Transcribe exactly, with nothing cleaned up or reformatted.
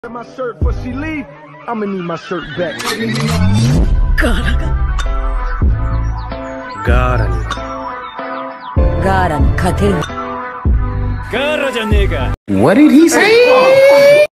My shirt before she leave, I'ma need my shirt back. 가라니 가란 카텔 가라자네가 What did he say?